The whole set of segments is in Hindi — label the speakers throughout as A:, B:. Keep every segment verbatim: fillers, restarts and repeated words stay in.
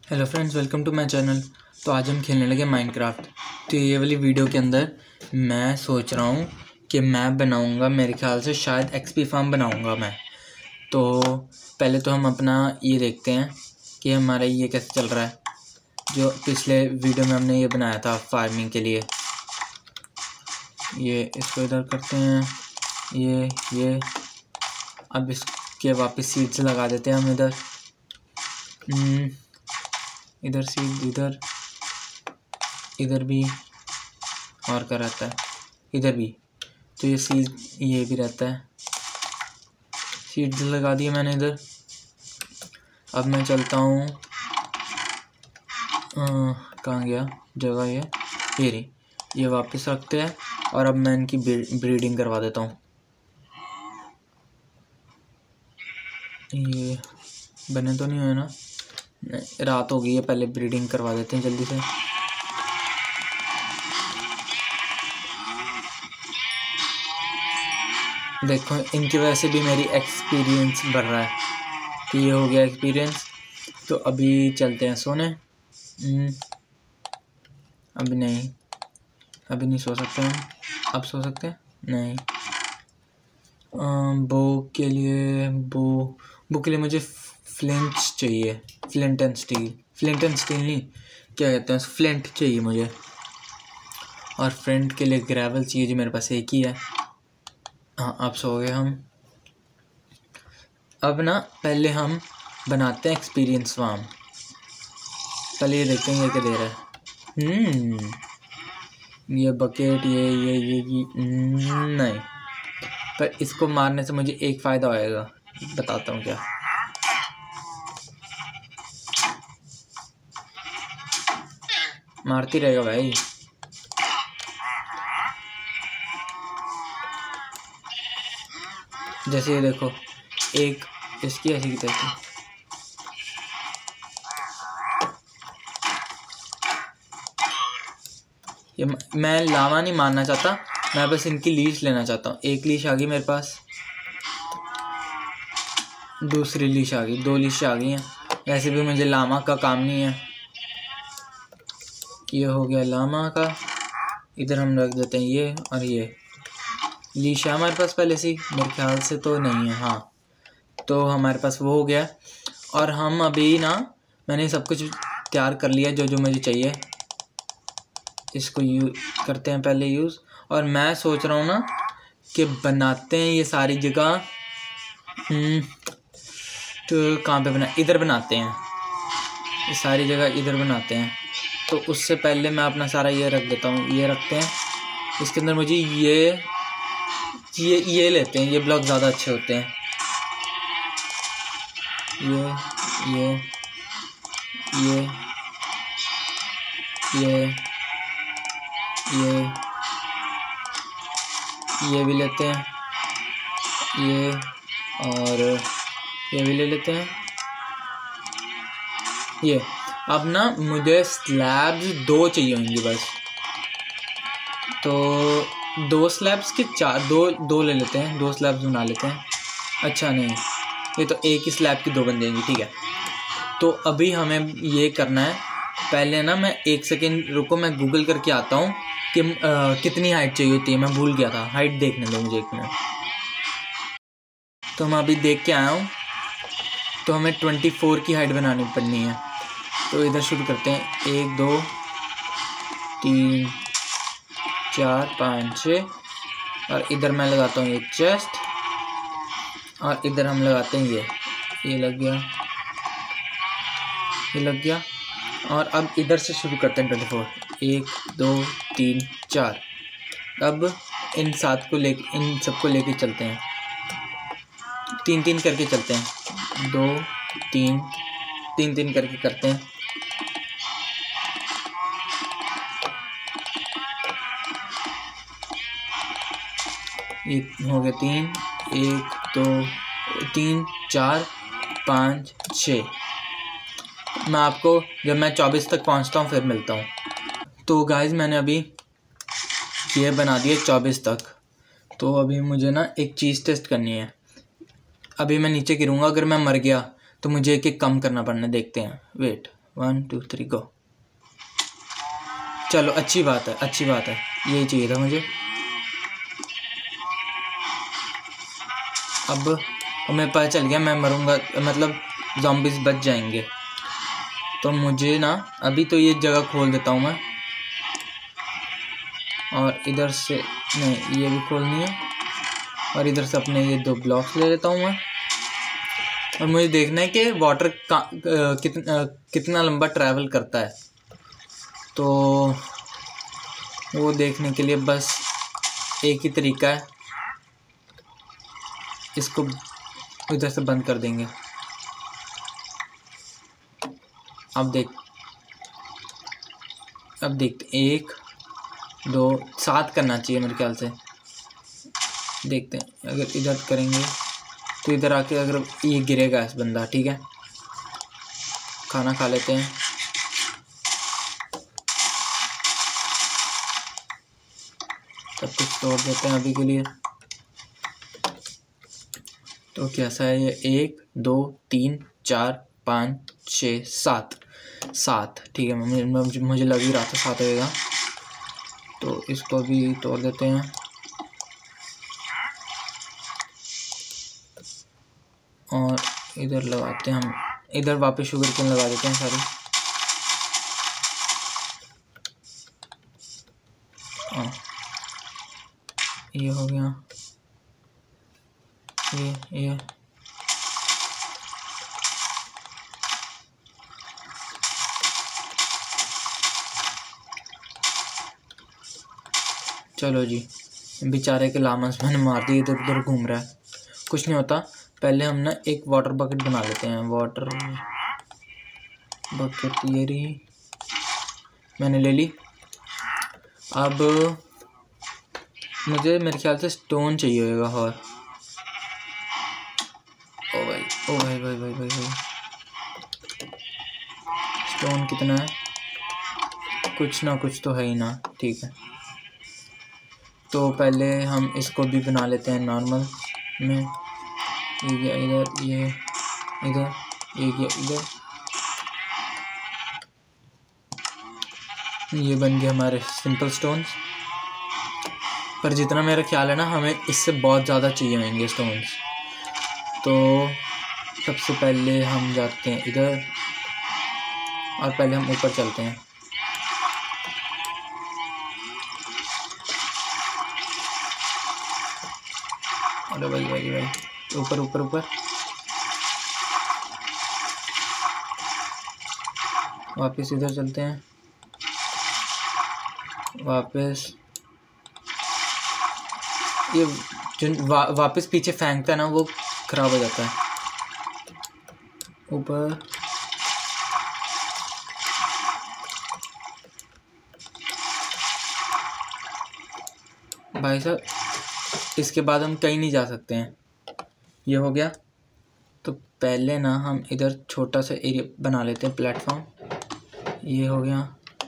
A: Hello friends, welcome to my channel. तो आज हम खेलने लगे माइनक्राफ्ट। तो ये वाली वीडियो के अंदर मैं सोच रहा हूँ कि मैं बनाऊँगा, मेरे ख्याल से शायद एक्सपी फार्म बनाऊँगा मैं। तो पहले तो हम अपना ये देखते हैं कि हमारा ये कैसे चल रहा है। जो पिछले वीडियो में हमने ये बनाया था फार्मिंग के लिए, ये इसको इधर करते हैं, ये ये अब इसके वापस सीड्स लगा देते हैं हम इधर, इधर सीड, इधर इधर भी, और क्या रहता है इधर भी। तो ये सीड ये भी रहता है, सीड्स लगा दिए मैंने इधर। अब मैं चलता हूँ, कहाँ गया जगह, ये ये रही, ये वापस रखते हैं। और अब मैं इनकी ब्रीडिंग करवा देता हूँ। ये बने तो नहीं हुए ना, रात हो गई है, पहले ब्रीडिंग करवा देते हैं जल्दी से। देखो इनकी वजह से भी मेरी एक्सपीरियंस बढ़ रहा है। तो ये हो गया एक्सपीरियंस। तो अभी चलते हैं सोने। अभी नहीं, अभी नहीं सो सकते हम। अब सो सकते हैं नहीं। बो के लिए बो बो के लिए मुझे फ्लिंट चाहिए, flint and steel, flint and steel नहीं, क्या कहते हैं, फ्लिंट चाहिए मुझे। और फ्लिंट के लिए ग्रेवल चाहिए, जो मेरे पास एक ही है। हाँ, अब सो गए हम। अब ना पहले हम बनाते हैं एक्सपीरियंस फार्म। पहले ये देखते हैं ये क्या दे रहा है। हम्म ये बकेट, ये ये ये, ये नहीं, पर इसको मारने से मुझे एक फ़ायदा होएगा, बताता हूँ क्या। मारती रहेगा भाई। जैसे ये देखो, एक इसकी ऐसी की तैसी। ये मैं लावा नहीं मारना चाहता, मैं बस इनकी लीश लेना चाहता हूँ। एक लीश आ गई मेरे पास, दूसरी लीश आ गई, दो लीश आ गई हैं। वैसे भी मुझे लामा का काम नहीं है। ये हो गया लामा का। इधर हम रख देते हैं ये, और ये लीश है हमारे पास पहले से, मेरे ख्याल से तो नहीं है। हाँ, तो हमारे पास वो हो गया। और हम अभी ना, मैंने सब कुछ तैयार कर लिया जो जो मुझे चाहिए। इसको यूज करते हैं पहले यूज़। और मैं सोच रहा हूँ ना कि बनाते हैं ये सारी जगह। तो कहाँ पे बना, इधर बनाते हैं, ये सारी जगह इधर बनाते हैं। तो उससे पहले मैं अपना सारा ये रख देता हूँ, ये रखते हैं। इसके अंदर मुझे ये ये ये लेते हैं, ये ब्लॉक ज़्यादा अच्छे होते हैं। ये ये ये ये ये ये भी लेते हैं, ये और ये भी ले लेते हैं। ये अब ना मुझे स्लैब्स दो चाहिए होंगी बस। तो दो स्लैब्स के चार, दो दो ले लेते हैं, दो स्लैब्स बना लेते हैं। अच्छा नहीं, ये तो एक ही स्लैब की दो बन जाएंगी, ठीक है। तो अभी हमें ये करना है, पहले ना मैं एक सेकेंड रुको, मैं गूगल करके आता हूँ कि आ, कितनी हाइट चाहिए होती है। मैं भूल गया था, हाइट देखने दो मुझे एक मिनट। तो मैं अभी देख के आया हूँ। तो हमें ट्वेंटी फोर की हाइट बनानी पड़नी है। तो इधर शुरू करते हैं, एक दो तीन चार पाँच छः, और इधर मैं लगाता हूँ ये चेस्ट, और इधर हम लगाते हैं ये ये लग गया, ये लग गया। और अब इधर से शुरू करते हैं ट्वेंटी फोर, एक दो तीन चार। अब इन सात को ले इन सबको लेके चलते हैं, तीन तीन करके चलते हैं, दो तीन तीन तीन करके करते हैं। ये हो गया तीन, एक दो तीन चार पाँच छः। मैं आपको जब मैं चौबीस तक पहुंचता हूं फिर मिलता हूं। तो गाइस मैंने अभी ये बना दिए चौबीस तक। तो अभी मुझे ना एक चीज़ टेस्ट करनी है। अभी मैं नीचे गिरूंगा, अगर मैं मर गया तो मुझे एक एक कम करना पड़ना, देखते हैं। Wait one two three go. चलो अच्छी बात है, अच्छी बात है, यही चाहिए था मुझे। अब हमें पता चल गया मैं मरूंगा, मतलब ज़ॉम्बीज़ बच जाएंगे। तो मुझे ना अभी तो ये जगह खोल देता हूँ मैं, और इधर से नहीं ये भी खोलनी है, और इधर से अपने ये दो ब्लॉक्स ले लेता हूँ मैं। और मुझे देखना है कि वाटर का कितना कितना लंबा ट्रैवल करता है, तो वो देखने के लिए बस एक ही तरीका है, इसको इधर से बंद कर देंगे। अब देख अब देखते एक दो सात करना चाहिए मेरे ख्याल से। देखते हैं अगर इधर करेंगे तो इधर आके अगर ये गिरेगा इस बंदा, ठीक है। खाना खा लेते हैं। सब कुछ तोड़ देते हैं अभी के लिए। तो कैसा है ये, एक दो तीन चार पाँच छः सात सात, ठीक है। मुझे मुझे लग ही रहा था सात होएगा, तो इसको भी तोड़ देते हैं। और इधर लगाते हैं हम, इधर वापस शुगर केन लगा देते हैं सारी। हाँ ये हो गया, ये ये चलो जी, बेचारे के लामस मैंने मार दिए, इधर उधर घूम रहा है। कुछ नहीं होता, पहले हम ना एक वाटर बकेट बना लेते हैं। वाटर बकेट ये रही, मैंने ले ली। अब मुझे मेरे ख्याल से स्टोन चाहिए होगा। और ओ भाई ओ भाई भाई भाई भाई भाई स्टोन कितना है? कुछ ना कुछ तो है ही ना, ठीक है। तो पहले हम इसको भी बना लेते हैं नॉर्मल में। ये गया इधर, ये इधर, ये गया इधर, ये बन गए हमारे सिंपल स्टोन्स। पर जितना मेरा ख्याल है ना, हमें इससे बहुत ज़्यादा चाहिए होंगे स्टोन्स। तो सबसे पहले हम जाते हैं इधर, और पहले हम ऊपर चलते हैं। अरे भाई भाई भाई ऊपर ऊपर ऊपर वापस इधर चलते हैं। वापस ये जो वा, वापस पीछे फेंकता है ना, वो खराब हो जाता है। ऊपर भाई साहब, इसके बाद हम कहीं नहीं जा सकते हैं। ये हो गया। तो पहले ना हम इधर छोटा सा एरिया बना लेते हैं, प्लेटफॉर्म। ये हो गया।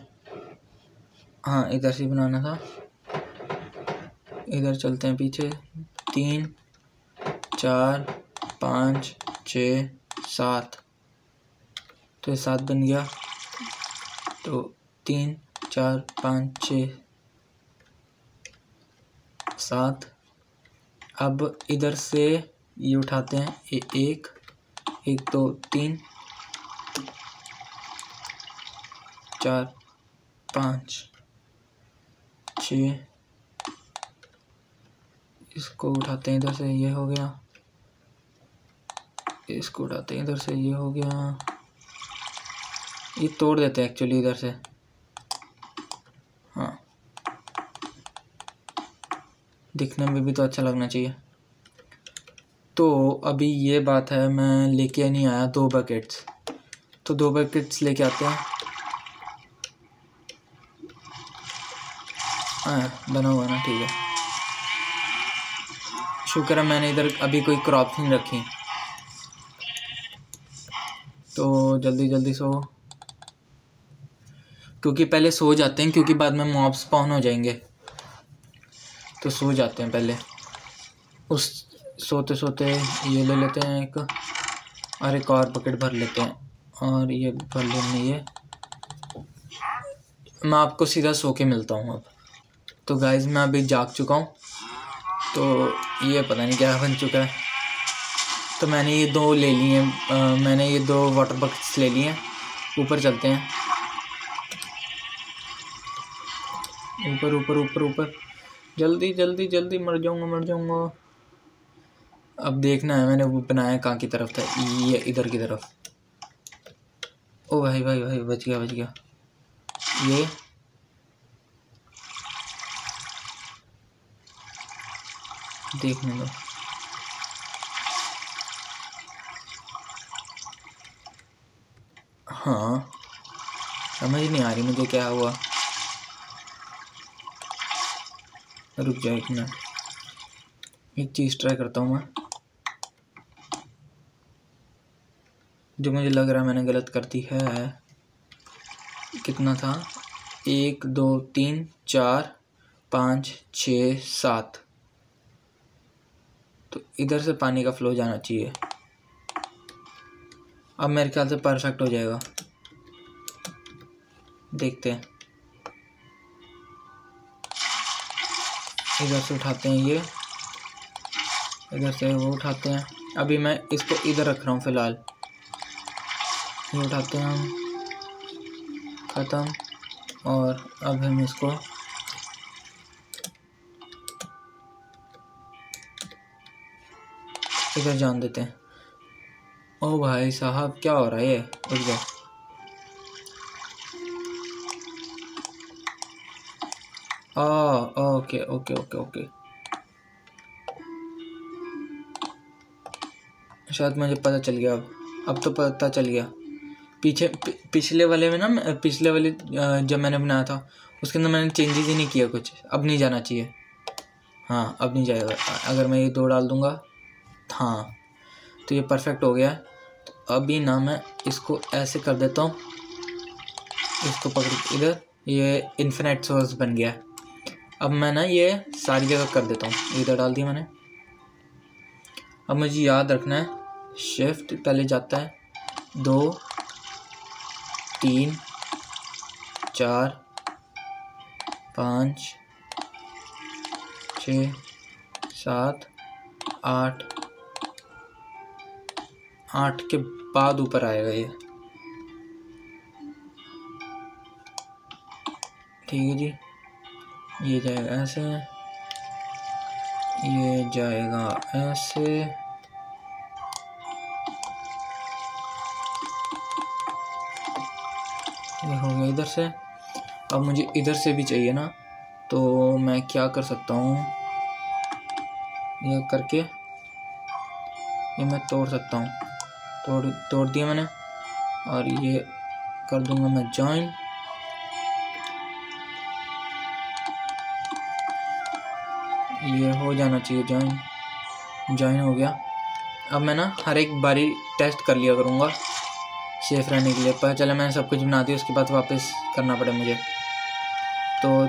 A: हाँ इधर से बनाना था। इधर चलते हैं पीछे। तीन चार पाँच छः सात, तो ये सात बन गया। तो तीन चार पाँच छः सात। अब इधर से ये उठाते हैं, ए, एक एक दो तीन चार पाँच छः, इसको उठाते हैं इधर से, ये हो गया। इसको उठाते हैं इधर से, ये हो गया। ये तोड़ देते हैं एक्चुअली इधर से। हाँ दिखने में भी तो अच्छा लगना चाहिए। तो अभी ये बात है, मैं लेके नहीं आया दो बकेट्स, तो दो बकेट्स लेके आते हैं। हाँ बना हुआ ना, ठीक है। शुक्र है मैंने इधर अभी कोई क्रॉप नहीं रखी। तो जल्दी जल्दी सो, क्योंकि पहले सो जाते हैं, क्योंकि बाद में मॉब स्पॉन हो जाएंगे। तो सो जाते हैं पहले। उस सोते सोते ये ले लेते हैं एक, और एक और बकेट भर लेते हैं। और ये बलून में ये मैं आपको सीधा सो के मिलता हूँ अब। तो गाइस मैं अभी जाग चुका हूँ। तो ये पता नहीं क्या बन चुका है। तो मैंने ये दो ले लिए हैं, मैंने ये दो वाटर बकेट्स ले लिए हैं। ऊपर चलते हैं, ऊपर ऊपर ऊपर ऊपर, जल्दी जल्दी जल्दी, मर जाऊंगा मर जाऊंगा। अब देखना है मैंने वो बनाया कहाँ की तरफ था, ये इधर की तरफ। ओ भाई भाई भाई बच गया बच गया। ये देखने दो। हाँ समझ नहीं आ रही मुझे क्या हुआ। रुक जाए एक मिनट, एक चीज़ ट्राई करता हूँ मैं, जो मुझे लग रहा है मैंने गलत कर दी है। कितना था, एक दो तीन चार पाँच छः सात। तो इधर से पानी का फ्लो जाना चाहिए। अब मेरे ख्याल से परफेक्ट हो जाएगा, देखते हैं। इधर से उठाते हैं ये, इधर से वो उठाते हैं। अभी मैं इसको इधर रख रहा हूँ फ़िलहाल। ये उठाते हैं हम, ख़त्म। और अब हम इसको इधर जान देते हैं। ओ भाई साहब क्या हो रहा है ये, रुक जाओ। आ ओके ओके ओके ओके, शायद मुझे पता चल गया अब अब तो पता चल गया। पीछे पि, पिछले वाले में ना, पिछले वाले जब मैंने बनाया था उसके अंदर मैंने चेंजेस ही नहीं किया कुछ। अब नहीं जाना चाहिए। हाँ अब नहीं जाएगा अगर मैं ये दो डाल दूँगा। हाँ तो ये परफेक्ट हो गया। तो अभी ना मैं इसको ऐसे कर देता हूँ, इसको पकड़ इधर, ये इन्फिनिट सोर्स बन गया। अब मैं ना ये सारी जगह कर देता हूँ। इधर डाल दिया मैंने। अब मुझे याद रखना है, शिफ्ट पहले जाता है, दो तीन चार पाँच छः सात आठ, आठ के बाद ऊपर आएगा ये। ठीक है जी, ये जाएगा ऐसे, ये जाएगा ऐसे, ये हो गया इधर से। अब मुझे इधर से भी चाहिए ना, तो मैं क्या कर सकता हूँ, ये करके ये मैं तोड़ सकता हूँ। तोड़ तोड़ दिया मैंने। और ये कर दूंगा मैं जॉइन। ये हो जाना चाहिए जॉइन, जॉइन हो गया। अब मैं ना हर एक बारी टेस्ट कर लिया करूँगा सेफ रहने के लिए। पता चला मैंने सब कुछ बना दिया, उसके बाद वापस करना पड़े मुझे। तो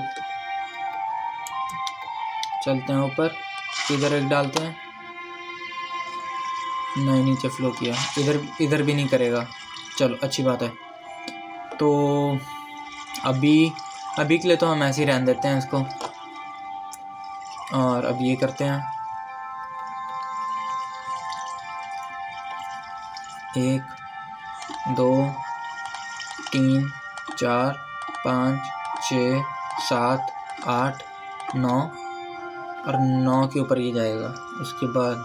A: चलते हैं ऊपर, इधर एक डालते हैं। नहीं नीचे फ्लो किया, इधर इधर भी नहीं करेगा। चलो अच्छी बात है। तो अभी अभी के लिए तो हम ऐसे ही रहने देते हैं इसको। और अब ये करते हैं, एक दो तीन चार पाँच छः सात आठ नौ, और नौ के ऊपर ये जाएगा। उसके बाद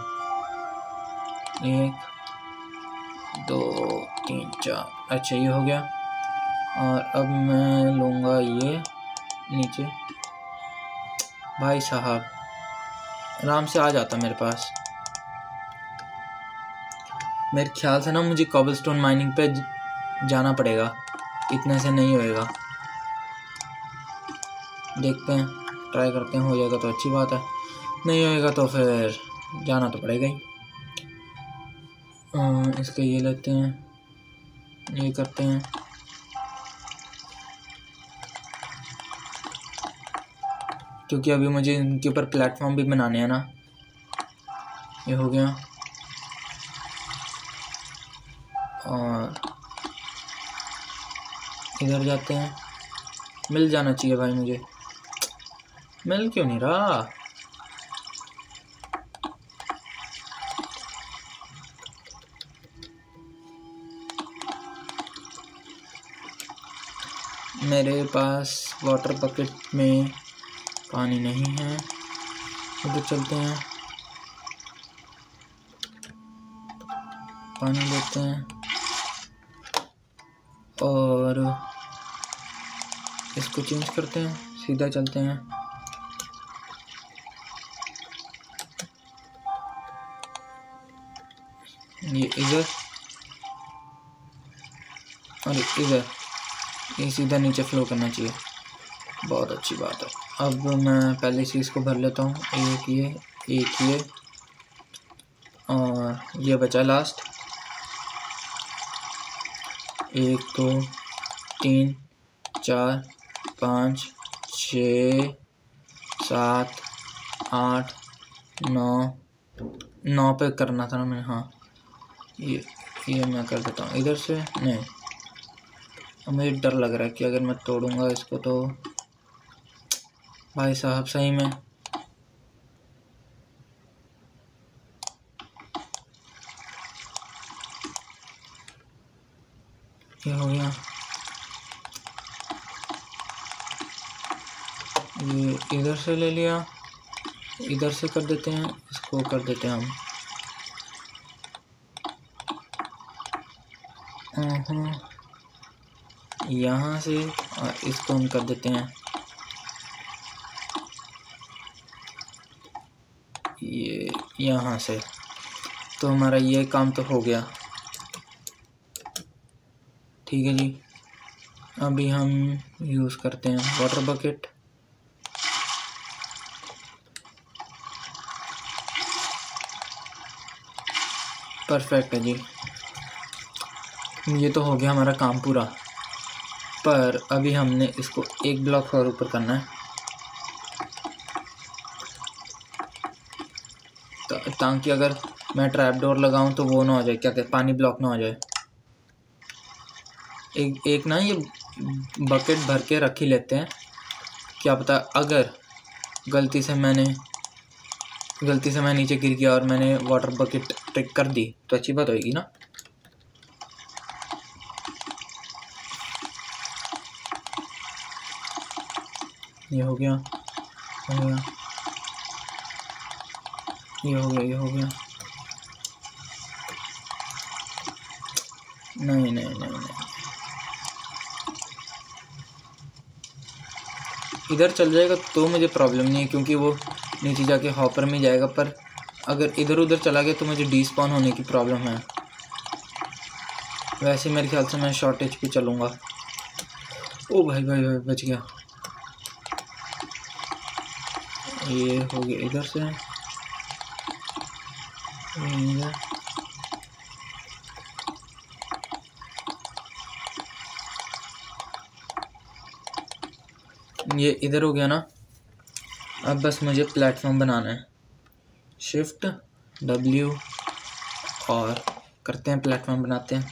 A: एक दो तीन चार, अच्छा ये हो गया। और अब मैं लूँगा ये नीचे। भाई साहब आराम से आ जाता मेरे पास। मेरे ख्याल से ना मुझे कॉबलस्टोन माइनिंग पे जाना पड़ेगा, इतने से नहीं होएगा। देखते हैं, ट्राई करते हैं, हो जाएगा तो अच्छी बात है, नहीं होएगा तो फिर जाना तो पड़ेगा ही। इसका ये लेते हैं, ये करते हैं। क्योंकि अभी मुझे इनके ऊपर प्लेटफॉर्म भी बनाने हैं ना। ये हो गया। और इधर जाते हैं, मिल जाना चाहिए भाई, मुझे मिल क्यों नहीं रहा। मेरे पास वाटर बकेट में पानी नहीं है। उधर चलते हैं, पानी लेते हैं और इसको चेंज करते हैं, सीधा चलते हैं। ये इधर और इधर, ये सीधा नीचे फ्लो करना चाहिए। बहुत अच्छी बात है। अब मैं पहले से इसको भर लेता हूँ। एक ये, एक ये और ये बचा लास्ट। एक दो तीन चार पाँच छः सात आठ नौ, नौ पे करना था ना मैंने। हाँ, ये ये मैं कर देता हूँ इधर से। नहीं, अब मुझे डर लग रहा है कि अगर मैं तोड़ूंगा इसको तो भाई साहब सही में ये हो गया। ये इधर से ले लिया, इधर से कर देते हैं, इसको कर देते हैं हम यहाँ से, और इसको हम कर देते हैं ये यहाँ से। तो हमारा ये काम तो हो गया। ठीक है जी, अभी हम यूज़ करते हैं वाटर बकेट। परफेक्ट है जी, ये तो हो गया हमारा काम पूरा। पर अभी हमने इसको एक ब्लॉक और ऊपर करना है ताकि अगर मैं ट्रैप डोर लगाऊं तो वो ना हो जाए, क्या कहते, पानी ब्लॉक ना हो जाए। एक एक ना ये बकेट भर के रख ही लेते हैं, क्या पता अगर गलती से मैंने गलती से मैं नीचे गिर गया और मैंने वाटर बकेट ट्रिक कर दी तो अच्छी बात होगी ना। ये हो गया, हो गया, ये हो गया, ये हो गया। नहीं नहीं नहीं नहीं, इधर चल जाएगा तो मुझे प्रॉब्लम नहीं है क्योंकि वो नीचे जाके हॉपर में जाएगा। पर अगर इधर उधर चला गया तो मुझे डीस्पॉन होने की प्रॉब्लम है। वैसे मेरे ख्याल से मैं शॉर्टेज पे चलूँगा। ओ भाई भाई भाई बच गया। ये हो गया इधर से, इधर ये इधर हो गया ना। अब बस मुझे प्लेटफॉर्म बनाना है। शिफ्ट डब्ल्यू और करते हैं, प्लेटफॉर्म बनाते हैं।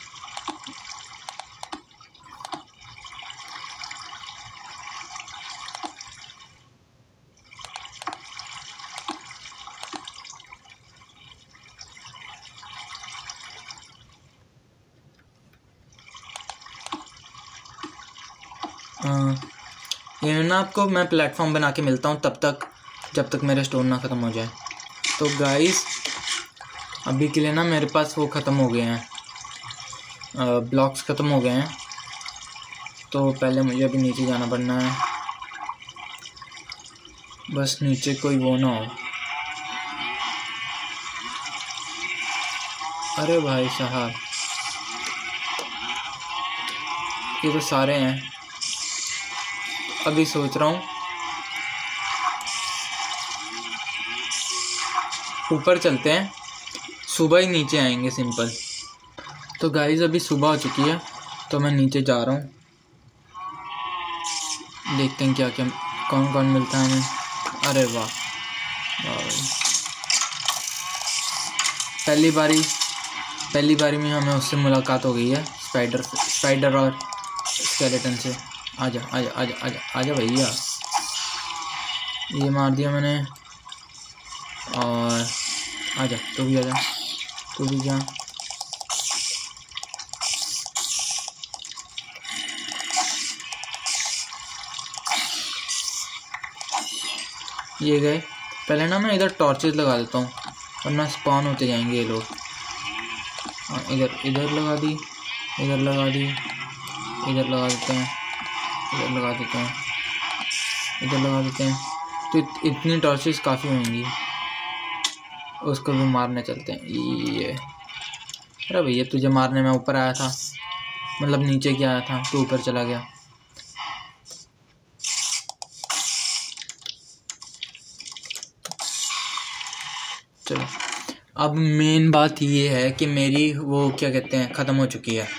A: हाँ, ये ना आपको मैं प्लेटफॉर्म बना के मिलता हूँ तब तक, जब तक मेरे स्टोन ना ख़त्म हो जाए। तो गाइस अभी के लिए ना मेरे पास वो ख़त्म हो गए हैं, ब्लॉक्स ख़त्म हो गए हैं। तो पहले मुझे अभी नीचे जाना पड़ना है, बस नीचे कोई वो ना हो। अरे भाई साहब, ये तो सारे हैं। अभी सोच रहा हूँ ऊपर चलते हैं, सुबह ही नीचे आएंगे सिंपल। तो गाइस अभी सुबह हो चुकी है तो मैं नीचे जा रहा हूँ, देखते हैं क्या क्या कौन कौन मिलता है हमें। अरे वाह, पहली बारी पहली बारी में हमें उससे मुलाकात हो गई है, स्पाइडर स्पाइडर और स्केलेटन से। आजा आजा आजा आजा आजा भैया, ये मार दिया मैंने। और आजा, तू भी आजा, तू भी जा। ये गए। पहले ना मैं इधर टॉर्चेस लगा देता हूँ वरना स्पॉन होते जाएंगे ये लोग। हाँ, इधर इधर लगा दी, इधर लगा दी, इधर लगा देते हैं, इधर लगा देते हैं, इधर लगा देते हैं। तो इत, इतनी टॉर्चेस काफ़ी होंगी। उसको भी मारने चलते हैं। ये अरे भैया, तुझे मारने में ऊपर आया था, मतलब नीचे क्या आया था, तो ऊपर चला गया। चलो, अब मेन बात ये है कि मेरी वो क्या कहते हैं ख़त्म हो चुकी है।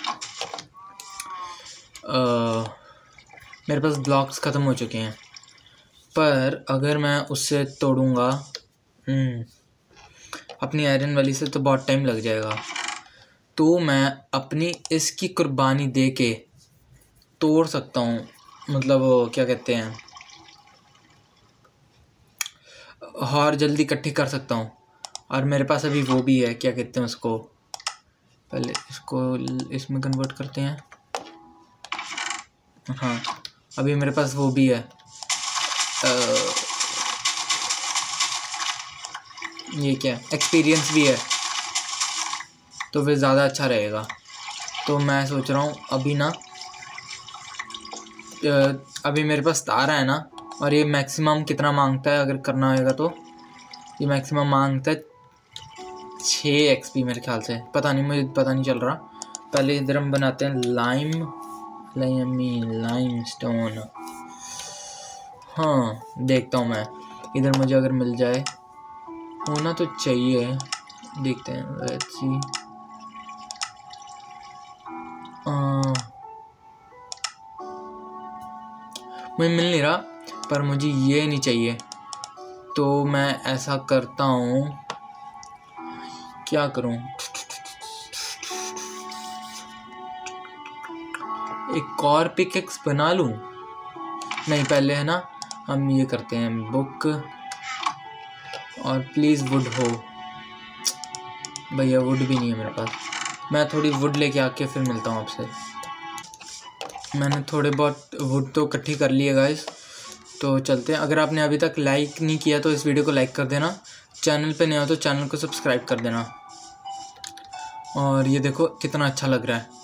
A: आ, मेरे पास ब्लॉक्स ख़त्म हो चुके हैं, पर अगर मैं उससे तोड़ूंगा अपनी आयरन वाली से तो बहुत टाइम लग जाएगा। तो मैं अपनी इसकी कुर्बानी दे के तोड़ सकता हूँ, मतलब वो क्या कहते हैं, और जल्दी इकट्ठी कर सकता हूँ। और मेरे पास अभी वो भी है, क्या कहते हैं उसको, पहले इसको इसमें कन्वर्ट करते हैं। हाँ, अभी मेरे पास वो भी है, आ, ये क्या एक्सपीरियंस भी है, तो फिर ज़्यादा अच्छा रहेगा। तो मैं सोच रहा हूँ अभी ना, अभी मेरे पास तारा है ना, और ये मैक्सिमम कितना मांगता है अगर करना होगा तो, ये मैक्सिमम मांगता है छः एक्सपी मेरे ख्याल से, पता नहीं, मुझे पता नहीं चल रहा। पहले इधर हम बनाते हैं लाइम लाइमी लाइम स्टोन। हाँ, देखता हूँ मैं इधर मुझे अगर मिल जाए, होना तो चाहिए, देखते हैं। लेट्स सी, मुझे मिल नहीं रहा, पर मुझे ये नहीं चाहिए। तो मैं ऐसा करता हूँ, क्या करूँ, एक और पिकेक्स बना लूँ? नहीं, पहले है ना हम ये करते हैं, बुक और प्लीज़ वुड हो। भैया वुड भी नहीं है मेरे पास, मैं थोड़ी वुड लेके आके फिर मिलता हूँ आपसे। मैंने थोड़े बहुत वुड तो इकट्ठी कर लिए गाइस, तो चलते हैं। अगर आपने अभी तक लाइक नहीं किया तो इस वीडियो को लाइक कर देना, चैनल पे नया हो तो चैनल को सब्सक्राइब कर देना। और ये देखो कितना अच्छा लग रहा है।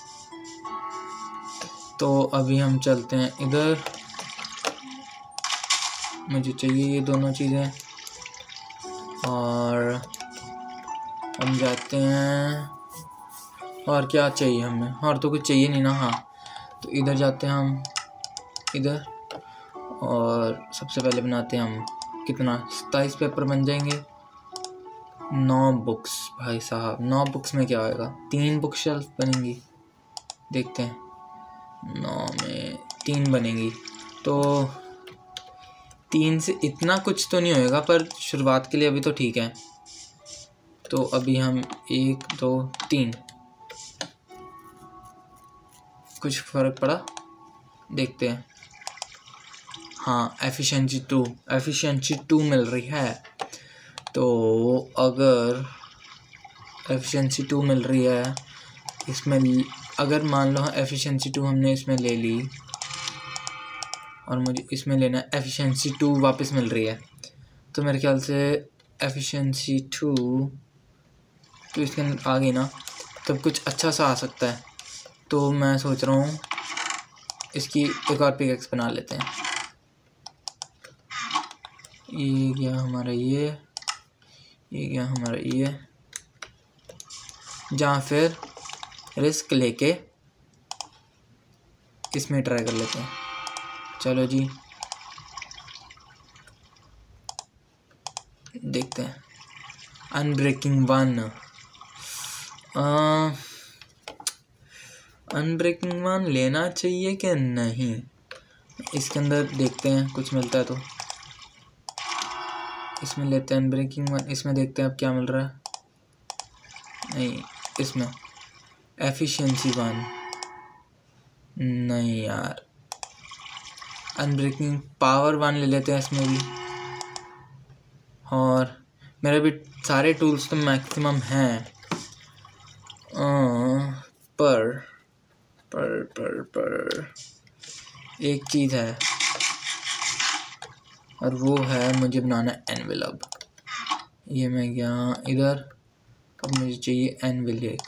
A: तो अभी हम चलते हैं इधर, मुझे चाहिए ये दोनों चीज़ें, और हम जाते हैं। और क्या चाहिए हमें, और तो कुछ चाहिए नहीं ना। हाँ, तो इधर जाते हैं हम, इधर, और सबसे पहले बनाते हैं हम, कितना, सत्ताईस पेपर बन जाएंगे। नौ बुक्स, भाई साहब नौ बुक्स में क्या होएगा, तीन बुक शेल्फ बनेंगी, देखते हैं। नौ में तीन बनेंगी, तो तीन से इतना कुछ तो नहीं होएगा, पर शुरुआत के लिए अभी तो ठीक है। तो अभी हम एक दो तीन, कुछ फ़र्क पड़ा, देखते हैं। हाँ, एफिशिएंसी टू एफिशिएंसी टू मिल रही है। तो अगर एफिशिएंसी टू मिल रही है इसमें, अगर मान लो एफिशिएंसी टू हमने इसमें ले ली और मुझे इसमें लेना है, एफिशिएंसी टू वापस मिल रही है, तो मेरे ख्याल से एफिशिएंसी टू तो इसके अंदर आ गई ना, तब कुछ अच्छा सा आ सकता है। तो मैं सोच रहा हूँ इसकी एक और पिकेक्स बना लेते हैं। ये गया हमारा ये ये गया हमारा ये, जहाँ फिर रिस्क लेके इसमें ट्राई कर लेते हैं। चलो जी, देखते हैं। अनब्रेकिंग वन, अनब्रेकिंग वन लेना चाहिए कि नहीं, इसके अंदर देखते हैं कुछ मिलता है तो इसमें लेते हैं अनब्रेकिंग वन। इसमें देखते हैं अब क्या मिल रहा है। नहीं, इसमें एफिशिएंसी वन नहीं यार, अनब्रेकिंग पावर वन ले लेते हैं इसमें भी। और मेरे भी सारे टूल्स तो मैक्सिमम हैं, पर पर पर पर एक चीज़ है, और वो है मुझे बनाना एनविल। अब ये मैं गया इधर, अब मुझे चाहिए एनविल। एक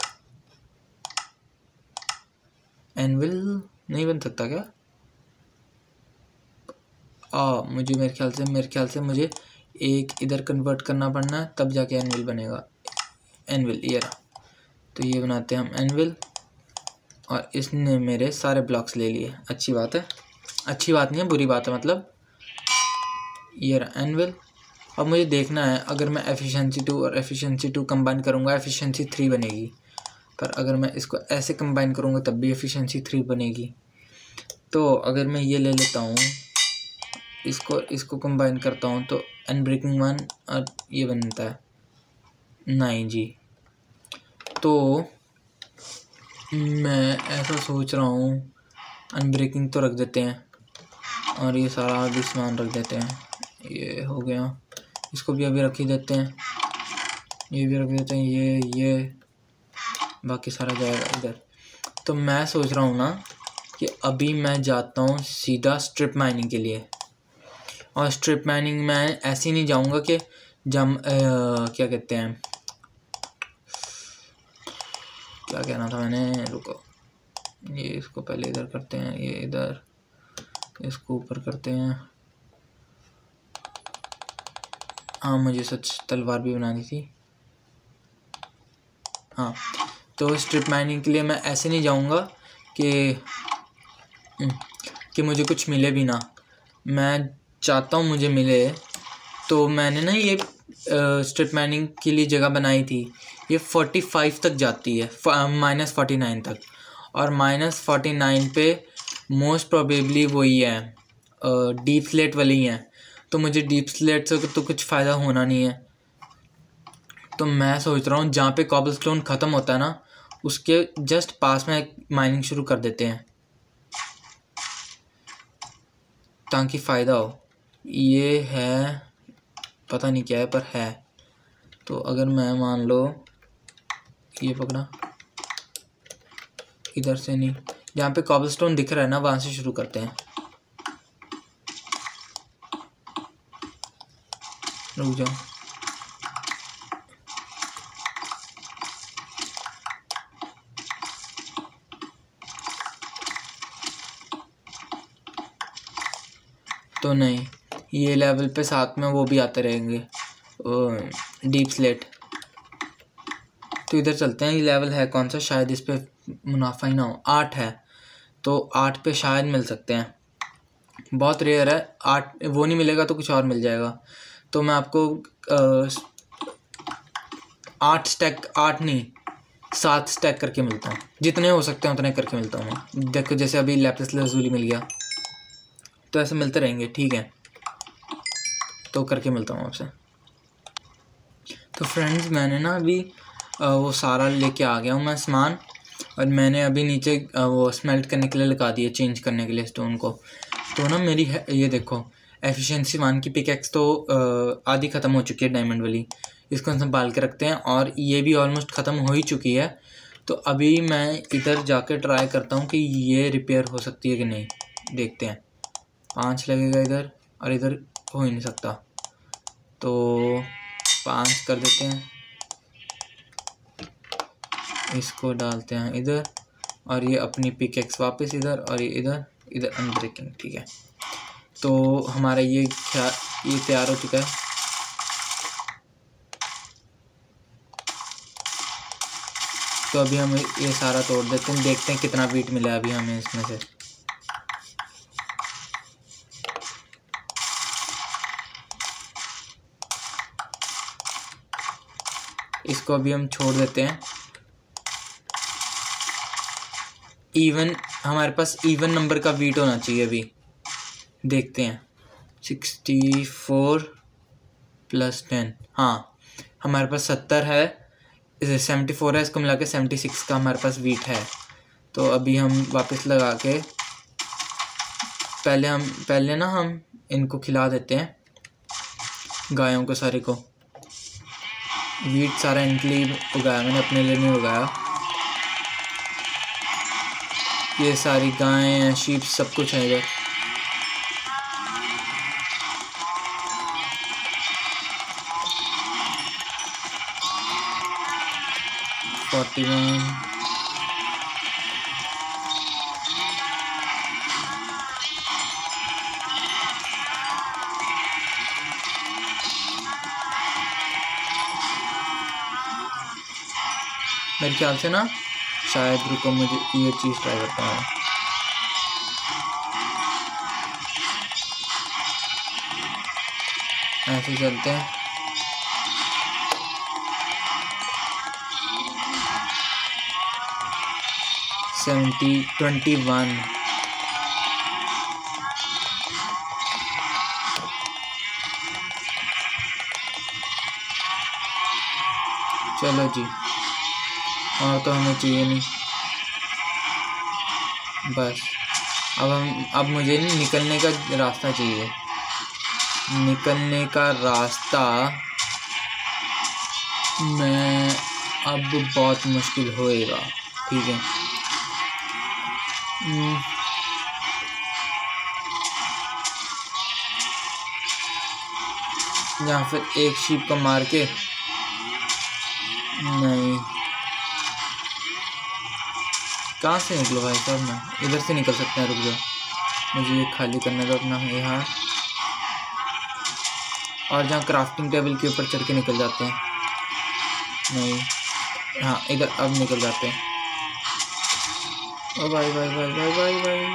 A: एनविल नहीं बन सकता क्या? आ मुझे मेरे ख्याल से मेरे ख्याल से मुझे एक इधर कन्वर्ट करना पड़ना है, तब जाके एनविल बनेगा। एनविल ये रहा, तो ये बनाते हैं हम एनविल। और इसने मेरे सारे ब्लॉक्स ले लिए, अच्छी बात है, अच्छी बात नहीं है, बुरी बात है मतलब। ये रहा एनविल। अब मुझे देखना है, अगर मैं एफिशिएंसी टू और एफिशिएंसी टू कंबाइन करूँगा एफिशिएंसी थ्री बनेगी, पर अगर मैं इसको ऐसे कंबाइन करूँगा तब भी एफिशिएंसी थ्री बनेगी। तो अगर मैं ये ले लेता हूँ, इसको इसको कंबाइन करता हूँ, तो अनब्रेकिंग वन और ये बनता है नाइन जी। तो मैं ऐसा सोच रहा हूँ, अनब्रेकिंग तो रख देते हैं और ये सारा भी सामान रख देते हैं। ये हो गया, इसको भी अभी रख ही देते हैं, ये भी रख देते हैं, ये ये बाकी सारा जाएगा इधर। तो मैं सोच रहा हूँ ना कि अभी मैं जाता हूँ सीधा स्ट्रिप माइनिंग के लिए। और स्ट्रिप माइनिंग मैं ऐसे ही नहीं जाऊँगा कि जम आ, क्या कहते हैं, क्या कहना था मैंने, रुको, ये इसको पहले इधर करते हैं, ये इधर, इसको ऊपर करते हैं। हाँ मुझे सच तलवार भी बनानी थी। हाँ, तो स्ट्रिप माइनिंग के लिए मैं ऐसे नहीं जाऊँगा कि कि मुझे कुछ मिले भी ना, मैं चाहता हूँ मुझे मिले। तो मैंने ना ये स्ट्रिप माइनिंग के लिए जगह बनाई थी, ये फोर्टी फाइव तक जाती है, माइनस फोर्टी नाइन तक, और माइनस फोर्टी नाइन पे मोस्ट प्रोबेबली वही है, डीप स्लेट वाली ही है। तो मुझे डीप स्लेट से तो कुछ फ़ायदा होना नहीं है। तो मैं सोच रहा हूँ जहाँ पे कॉबलस्टोन ख़त्म होता है ना, उसके जस्ट पास में माइनिंग शुरू कर देते हैं ताकि फ़ायदा हो। ये है, पता नहीं क्या है पर है। तो अगर मैं मान लो ये पकड़ा, इधर से नहीं, जहाँ पे कॉबलस्टोन दिख रहा है ना वहाँ से शुरू करते हैं। रुक जाओ, तो नहीं, ये लेवल पे साथ में वो भी आते रहेंगे डीप स्लेट। तो इधर चलते हैं, ये लेवल है कौन सा, शायद इस पे मुनाफा ही ना हो, आठ है, तो आठ पे शायद मिल सकते हैं, बहुत रेयर है। आठ वो नहीं मिलेगा तो कुछ और मिल जाएगा। तो मैं आपको आ, आठ स्टैक, आठ नहीं सात स्टैक करके मिलता हूँ, जितने हो सकते हैं उतने करके मिलता हूँ मैं। देखो जैसे अभी लैपिस लज़ूली मिल गया, तो ऐसे मिलते रहेंगे, ठीक है। तो करके मिलता हूँ आपसे। तो फ्रेंड्स मैंने ना अभी वो सारा लेके आ गया हूँ मैं सामान, और मैंने अभी नीचे वो स्मेल्ट करने के लिए लगा दिया, चेंज करने के लिए स्टोन को। तो ना मेरी है, ये देखो एफिशिएंसी वन की पिकैक्स तो आधी ख़त्म हो चुकी है, डायमंड वाली, इसको हम संभाल के रखते हैं, और ये भी ऑलमोस्ट ख़त्म हो ही चुकी है। तो अभी मैं इधर जाके ट्राई करता हूँ कि ये रिपेयर हो सकती है कि नहीं, देखते हैं। पाँच लगेगा इधर, और इधर हो ही नहीं सकता, तो पाँच कर देते हैं, इसको डालते हैं इधर, और ये अपनी पिकैक्स वापस इधर, और ये इधर, इधर अनब्रेकिंग, ठीक है। तो हमारा ये क्या, ये तैयार हो चुका है। तो अभी हम ये सारा तोड़ देते हैं, देखते हैं कितना बीट मिला अभी हमें इसमें से। इसको अभी हम छोड़ देते हैं। इवन हमारे पास इवन नंबर का बीट होना चाहिए। अभी देखते हैं, सिक्सटी फोर प्लस टेन, हाँ हमारे पास सत्तर है, सेवेंटी फोर है, इसको मिला के सेवेंटी सिक्स का हमारे पास बीट है। तो अभी हम वापस लगा के पहले हम पहले ना हम इनको खिला देते हैं गायों को सारे को। वीट सारा इनके लिए उगाया मैंने, अपने लिए नहीं उगाया। ये सारी गायें शीप सब कुछ है इधर। फोर्टी वन मेरे ख्याल से ना शायद, रुको मुझे ये चीज़ ट्राई करता हूँ। ऐसे चलते हैं। सेवेंटी ट्वेंटी वन चलो जी, और तो हमें चाहिए नहीं बस। अब हम अब मुझे नहीं निकलने का रास्ता चाहिए। निकलने का रास्ता मैं अब बहुत मुश्किल होएगा, ठीक है। या फिर एक शीप को मार के, नहीं कहाँ से निकलो भाई साहब, मैं इधर से निकल सकते हैं। रुक जाओ, मुझे ये खाली करने दो अपना यहाँ, और जहाँ क्राफ्टिंग टेबल के ऊपर चढ़ के निकल जाते हैं। नहीं, हाँ इधर अब निकल जाते हैं। ओ भाई भाई भाई भाई भाई भाई,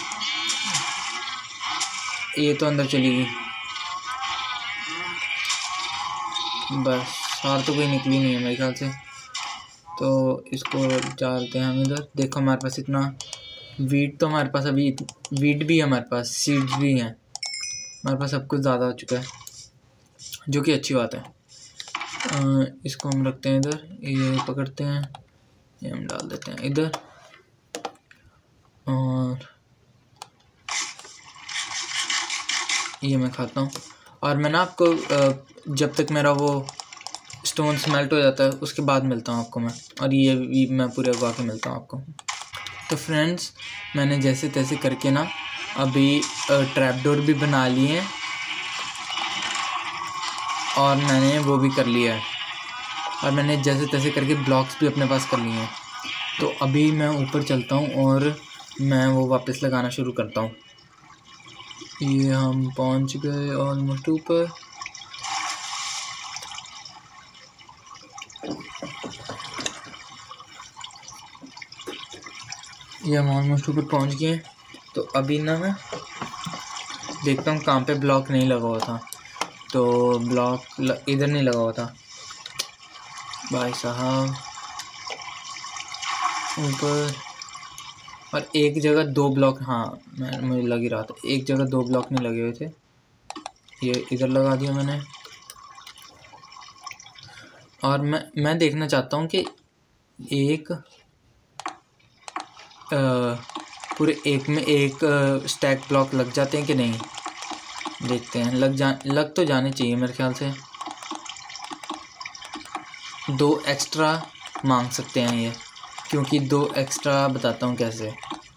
A: ये तो अंदर चली गई बस। और तो कोई निकली नहीं है मेरे ख्याल से, तो इसको डालते हैं हम इधर। देखो हमारे पास इतना वीट, तो हमारे पास अभी वीट भी है, हमारे पास सीड्स भी हैं, हमारे पास सब कुछ ज़्यादा हो चुका है, जो कि अच्छी बात है। आ, इसको हम रखते हैं इधर, ये पकड़ते हैं, ये हम डाल देते हैं इधर। और ये मैं खाता हूँ। और मैं ना आपको जब तक मेरा वो स्टोन स्मेल्ट हो जाता है उसके बाद मिलता हूँ आपको मैं, और ये भी मैं पूरे उगा के मिलता हूँ आपको। तो फ्रेंड्स, मैंने जैसे तैसे करके ना अभी ट्रैप डोर भी बना लिए हैं, और मैंने वो भी कर लिया है, और मैंने जैसे तैसे करके ब्लॉक्स भी अपने पास कर लिए हैं। तो अभी मैं ऊपर चलता हूँ और मैं वो वापस लगाना शुरू करता हूँ। ये हम पहुँच गए ऑलमोस्ट ऊपर। ये हम ऑलमोस्ट ऊपर पहुँच गए। तो अभी ना मैं देखता हूँ कहाँ पे ब्लॉक नहीं लगा हुआ था। तो ब्लॉक ल... इधर नहीं लगा हुआ था भाई साहब, ऊपर। और एक जगह दो ब्लॉक, हाँ मैं मुझे लग ही रहा था, एक जगह दो ब्लॉक नहीं लगे हुए थे। ये इधर लगा दिया मैंने। और मैं मैं देखना चाहता हूँ कि एक आ, पूरे एक में एक स्टैक ब्लॉक लग जाते हैं कि नहीं, देखते हैं। लग जा लग तो जाने चाहिए मेरे ख्याल से। दो एक्स्ट्रा मांग सकते हैं ये, क्योंकि दो एक्स्ट्रा बताता हूँ कैसे।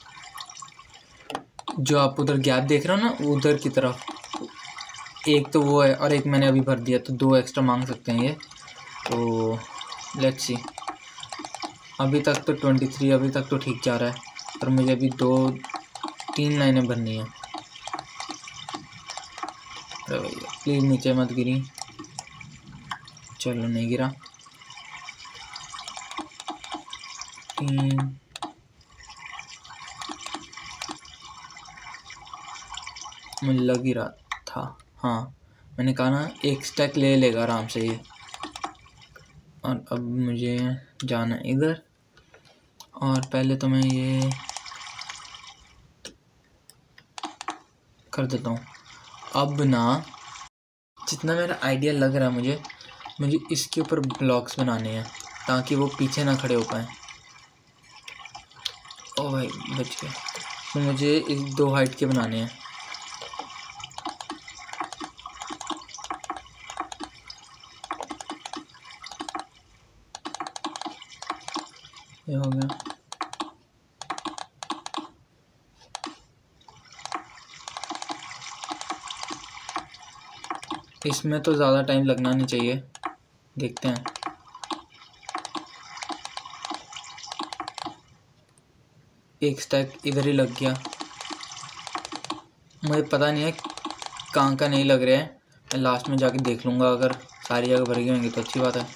A: जो आप उधर गैप देख रहे हो ना, उधर की तरफ एक तो वो है, और एक मैंने अभी भर दिया, तो दो एक्स्ट्रा मांग सकते हैं ये। तो लेट्स सी। अभी तक तो ट्वेंटी थ्री, अभी तक तो ठीक जा रहा है, पर मुझे अभी दो तीन लाइनें भरनी है। प्लीज़ नीचे मत गिरी। चलो नहीं गिरा। तीन, मुझे लग ही रहा था, हाँ मैंने कहा ना एक स्टैक ले लेगा आराम से ये। और अब मुझे जाना है इधर, और पहले तो मैं ये कर देता हूँ। अब ना जितना मेरा आइडिया लग रहा है मुझे मुझे इसके ऊपर ब्लॉक्स बनाने हैं, ताकि वो पीछे ना खड़े हो पाए। ओ भाई बच गया। तो मुझे इस दो हाइट के बनाने हैं। ये हो गया। इसमें तो ज़्यादा टाइम लगना नहीं चाहिए, देखते हैं। एक स्टैक इधर ही लग गया। मुझे पता नहीं है कहाँ का नहीं लग रहा है, मैं लास्ट में जाके देख लूँगा। अगर सारी जगह भर गए होंगे तो अच्छी बात है।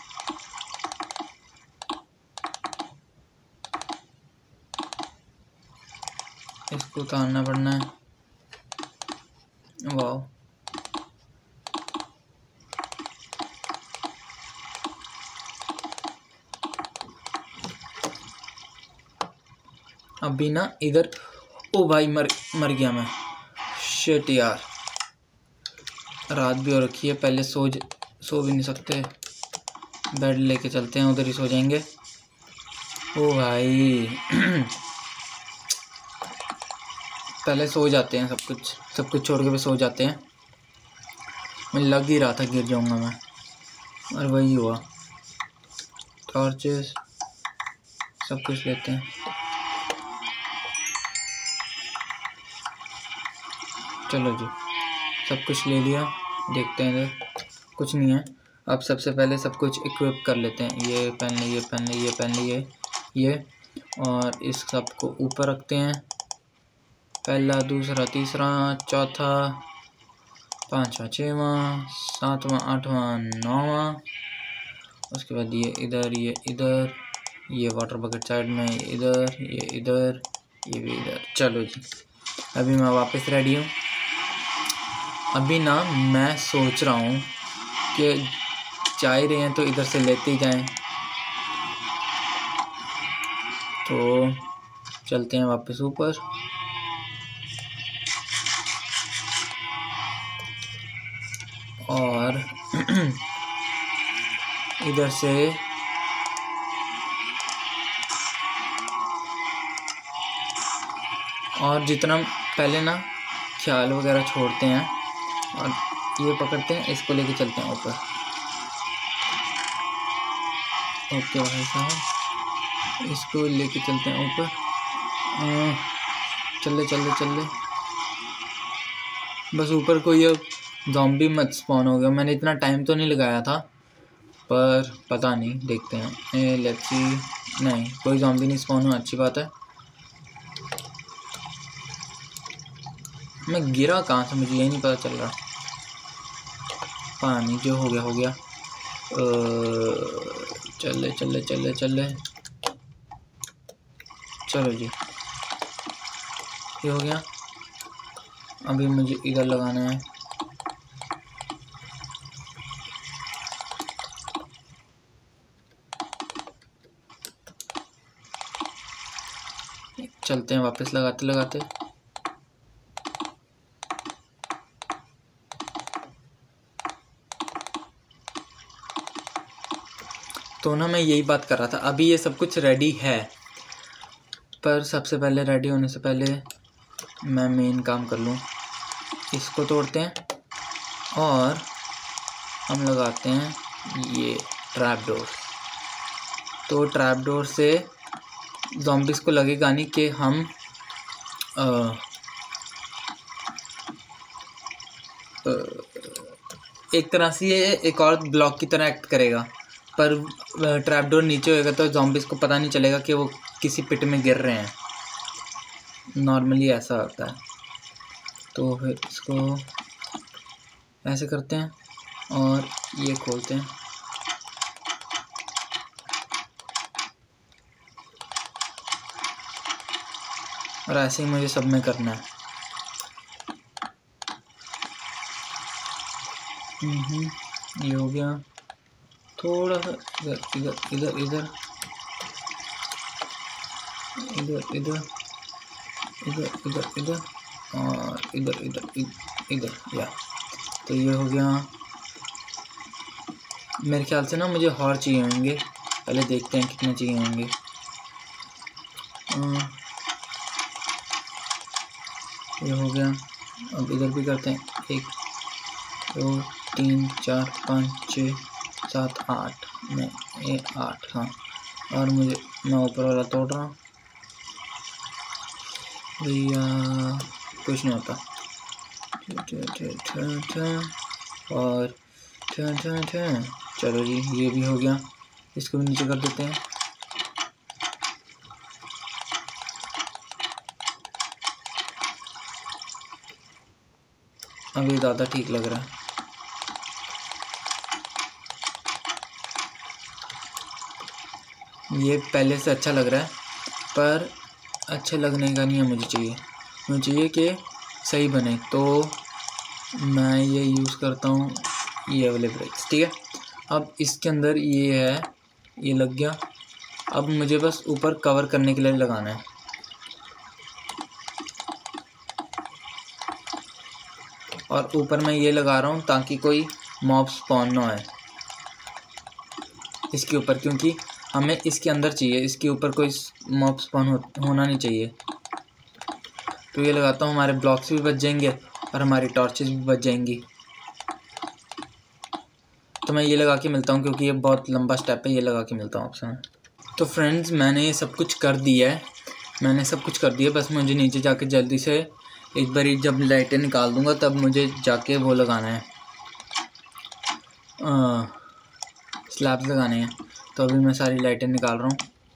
A: इसको उतारना पड़ना है। वाह, अभी ना इधर, ओ भाई मर मर गया मैं। शिट यार, रात भी हो रखी है, पहले सो ज, सो भी नहीं सकते। बेड लेके चलते हैं, उधर ही सो जाएंगे। ओ भाई पहले सो जाते हैं, सब कुछ सब कुछ छोड़ के भी सो जाते हैं। मैं लग ही रहा था गिर जाऊंगा मैं, और वही हुआ। टॉर्चेस सब कुछ लेते हैं। चलो जी, सब कुछ ले लिया। देखते हैं इधर कुछ नहीं है। अब सबसे पहले सब कुछ इक्विप कर लेते हैं। ये पहन ले, ये पहन ले, ये पहन ले, ये ये और इस सब को ऊपर रखते हैं। पहला, दूसरा, तीसरा, चौथा, पाँचवा, छठवां, सातवां, आठवां, नौवां। उसके बाद ये इधर, ये इधर, ये वाटर बकेट साइड में, ये इधर, ये इधर, ये भी इधर। चलो जी, अभी मैं वापस रेडी हूँ। अभी ना मैं सोच रहा हूँ कि जा ही रहे हैं तो इधर से लेते ही जाएं। तो चलते हैं वापस ऊपर। और इधर से और जितना पहले ना ख्याल वगैरह छोड़ते हैं और ये पकड़ते हैं, इसको लेके चलते हैं ऊपर। ओके भाई साहब, इसको लेके चलते हैं ऊपर। चले चले चले बस ऊपर। कोई अब ज़ॉम्बी मत स्पॉन हो गया। मैंने इतना टाइम तो नहीं लगाया था, पर पता नहीं, देखते हैं। लेट्स सी, नहीं कोई ज़ॉम्बी नहीं स्पॉन हुआ, अच्छी बात है। मैं गिरा कहाँ से मुझे यही नहीं पता चल रहा। पानी जो हो गया हो गया। चले चले चले चले चलो जी, ये हो गया। अभी मुझे इधर लगाना है। चलते हैं वापस लगाते लगाते। तो ना मैं यही बात कर रहा था, अभी ये सब कुछ रेडी है, पर सबसे पहले रेडी होने से पहले मैं मेन काम कर लूँ। इसको तोड़ते हैं और हम लगाते हैं ये ट्रैप डोर। तो ट्रैप डोर से ज़ॉम्बिस को लगेगा नहीं कि हम आ, आ, एक तरह से ये एक और ब्लॉक की तरह एक्ट करेगा, पर ट्रैप डोर नीचे होएगा तो ज़ॉम्बिस को पता नहीं चलेगा कि वो किसी पिट में गिर रहे हैं। नॉर्मली ऐसा होता है। तो फिर इसको ऐसे करते हैं और ये खोलते हैं। और ऐसे ही मुझे सब में करना है। ये हो गया। थोड़ा सा इधर इधर इधर इधर इधर इधर इधर इधर इधर और इधर इधर इधर या। तो ये हो गया। मेरे ख्याल से ना मुझे और चाहिए होंगे, पहले देखते हैं कितने चाहिए होंगे। ये हो गया। अब इधर भी करते हैं, एक दो तीन चार पाँच छः सात आठ, नहीं ये आठ, हाँ। और मुझे मैं ऊपर वाला तोड़ रहा हूँ भैया, कुछ नहीं होता। और चलो जी, ये भी हो गया, इसको भी नीचे कर देते हैं। अब ये ज़्यादा ठीक लग रहा है। ये पहले से अच्छा लग रहा है, पर अच्छे लगने का नहीं है, मुझे चाहिए मुझे चाहिए कि सही बने। तो मैं ये यूज़ करता हूँ ये वाले ब्रेक्स, ठीक है। अब इसके अंदर ये है, ये लग गया। अब मुझे बस ऊपर कवर करने के लिए लगाना है। और ऊपर मैं ये लगा रहा हूँ ताकि कोई मॉब स्पॉन ना आए इसके ऊपर, क्योंकि हमें इसके अंदर चाहिए, इसके ऊपर कोई मॉब स्पॉन हो, होना नहीं चाहिए। तो ये लगाता हूँ, हमारे ब्लॉक्स भी बच जाएंगे और हमारी टॉर्चेस भी बच जाएंगी। तो मैं ये लगा के मिलता हूँ, क्योंकि ये बहुत लंबा स्टेप है। ये लगा के मिलता हूँ आपसे मैं। तो फ्रेंड्स, मैंने ये सब कुछ कर दिया है, मैंने सब कुछ कर दिया। बस मुझे नीचे जाके जल्दी से एक बार जब लाइटें निकाल दूँगा तब मुझे जाके वो लगाना है, स्लैब्स लगाने हैं। तो अभी मैं सारी लाइटें निकाल रहा हूँ।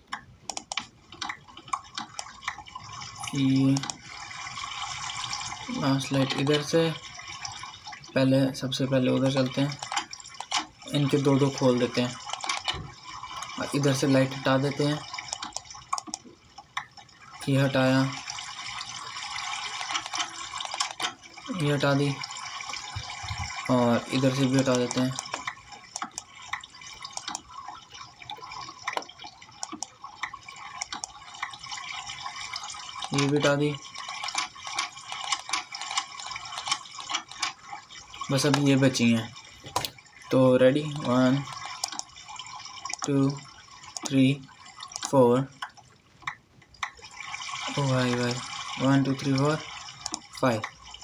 A: ये लास्ट लाइट इधर से, पहले सबसे पहले उधर चलते हैं, इनके दो दो खोल देते हैं और इधर से लाइट हटा देते हैं। ये हटाया, ये हटा दी और इधर से भी हटा देते हैं। ये भी हटा दी। बस अभी ये बची हैं। तो ready, one two three four, ओ भाई भाई, one two three four five.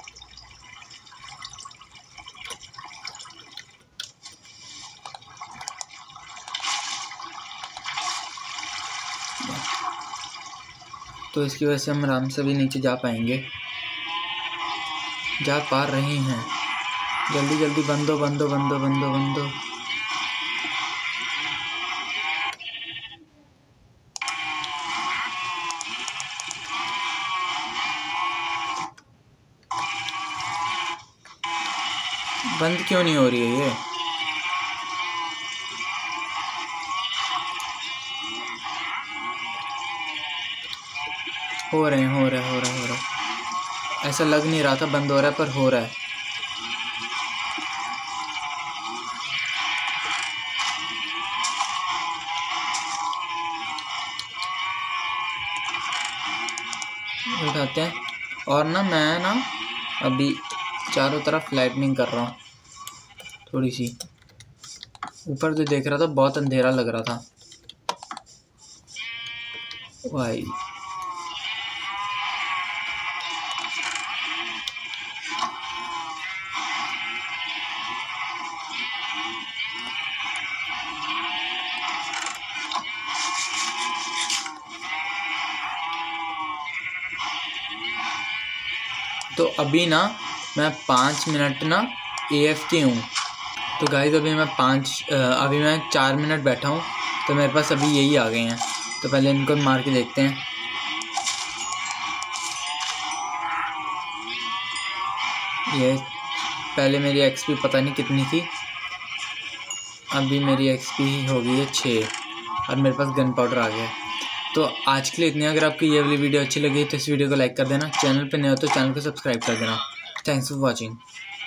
A: तो इसकी वजह से हम आराम से भी नीचे जा पाएंगे, जा पा रहे हैं। जल्दी जल्दी बंदो बंदो बंदो बंदो बंदो। बंद क्यों नहीं हो रही है ये? हो रहे हैं हो रहा है हो रहा है हो रहा है। ऐसा लग नहीं रहा था बंद हो रहा है, पर हो रहा है। उठाते हैं। और ना मैं ना अभी चारों तरफ लाइटनिंग कर रहा हूँ थोड़ी सी। ऊपर जो देख रहा था बहुत अंधेरा लग रहा था भाई। तो अभी ना मैं पाँच मिनट ना ए एफ के हूँ। तो गाइस अभी मैं पाँच अभी मैं चार मिनट बैठा हूँ, तो मेरे पास अभी यही आ गए हैं। तो पहले इनको मार के देखते हैं। ये पहले मेरी एक्सपी पता नहीं कितनी थी, अभी मेरी एक्सपी हो गई है छः और मेरे पास गन पाउडर आ गया है। तो आज के लिए इतनी। अगर आपको ये वाली वीडियो अच्छी लगी तो इस वीडियो को लाइक कर देना। चैनल पे नए हो तो चैनल को सब्सक्राइब कर देना। Thanks for watching.